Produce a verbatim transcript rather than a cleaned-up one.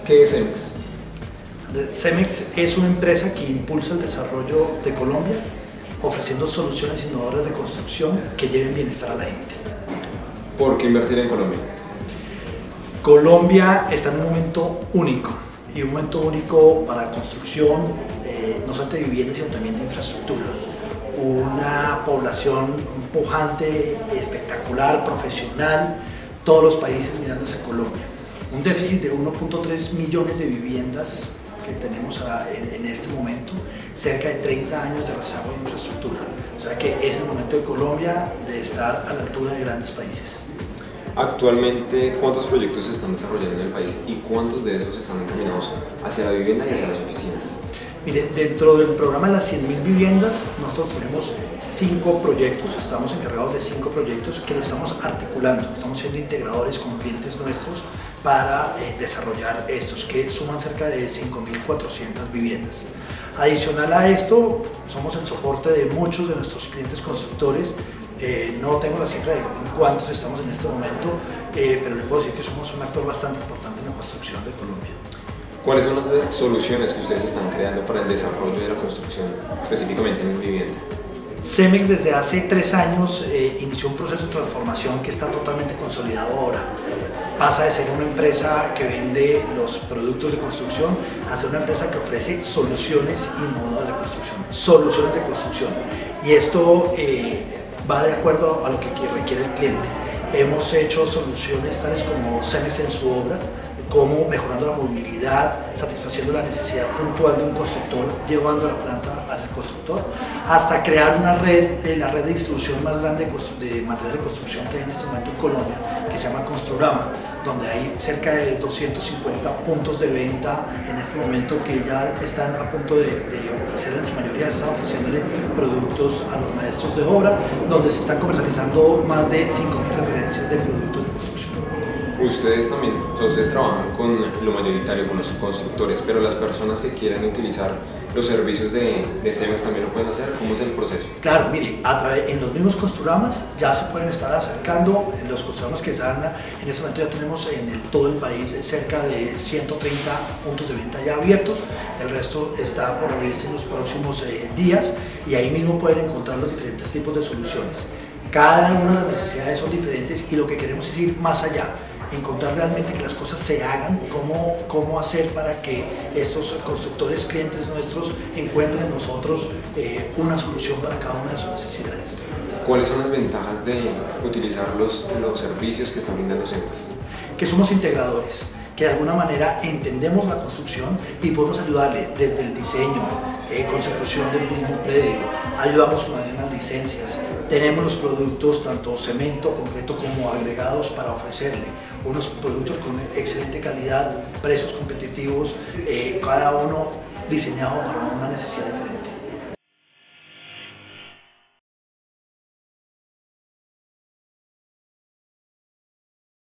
¿Qué es Cemex? Cemex es una empresa que impulsa el desarrollo de Colombia, ofreciendo soluciones innovadoras de construcción que lleven bienestar a la gente. ¿Por qué invertir en Colombia? Colombia está en un momento único, y un momento único para construcción, eh, no solamente de viviendas, sino también de infraestructura. Una población pujante, espectacular, profesional, todos los países mirando hacia Colombia. Un déficit de uno punto tres millones de viviendas que tenemos a, en, en este momento, cerca de treinta años de rezago de infraestructura. O sea que es el momento de Colombia de estar a la altura de grandes países. Actualmente, ¿cuántos proyectos se están desarrollando en el país y cuántos de esos están encaminados hacia la vivienda y hacia las oficinas? Mire, dentro del programa de las cien mil viviendas, nosotros tenemos cinco proyectos, estamos encargados de cinco proyectos que lo estamos articulando, estamos siendo integradores con clientes nuestros para eh, desarrollar estos, que suman cerca de cinco mil cuatrocientas viviendas. Adicional a esto, somos el soporte de muchos de nuestros clientes constructores. Eh, no tengo la cifra de cuántos estamos en este momento, eh, pero le puedo decir que somos un actor bastante importante en la construcción de Colombia. ¿Cuáles son las soluciones que ustedes están creando para el desarrollo de la construcción, específicamente en vivienda? Cemex desde hace tres años eh, inició un proceso de transformación que está totalmente consolidado ahora. Pasa de ser una empresa que vende los productos de construcción a ser una empresa que ofrece soluciones innovadoras de construcción, soluciones de construcción. Y esto eh, va de acuerdo a lo que requiere el cliente. Hemos hecho soluciones tales como Cemex en su obra, como mejorando la movilidad, satisfaciendo la necesidad puntual de un constructor, llevando la planta hacia el constructor, hasta crear una red, eh, la red de distribución más grande de, de materiales de construcción que hay en este momento en Colombia, que se llama Construrama, donde hay cerca de doscientos cincuenta puntos de venta en este momento que ya están a punto de, de ofrecer, en su mayoría están ofreciéndole productos a los maestros de obra, donde se están comercializando más de cinco mil referencias de productos de construcción. Ustedes también, ustedes trabajan con lo mayoritario, con los constructores, pero las personas que quieran utilizar los servicios de, de Cemex también lo pueden hacer. ¿Cómo es el proceso? Claro, mire, a través, en los mismos Construramas ya se pueden estar acercando, en los Construramas que están, en este momento ya tenemos en el, todo el país cerca de ciento treinta puntos de venta ya abiertos, el resto está por abrirse en los próximos eh, días, y ahí mismo pueden encontrar los diferentes tipos de soluciones. Cada una de las necesidades son diferentes y lo que queremos es ir más allá, encontrar realmente que las cosas se hagan, cómo, cómo hacer para que estos constructores, clientes nuestros, encuentren en nosotros eh, una solución para cada una de sus necesidades. ¿Cuáles son las ventajas de utilizar los, los servicios que están brindando Cemex? Que somos integradores, que de alguna manera entendemos la construcción y podemos ayudarle desde el diseño, eh, consecución del mismo predio, ayudamos con las licencias, tenemos los productos tanto cemento, concreto como agregados para ofrecerle, unos productos con excelente calidad, precios competitivos, eh, cada uno diseñado para una necesidad diferente.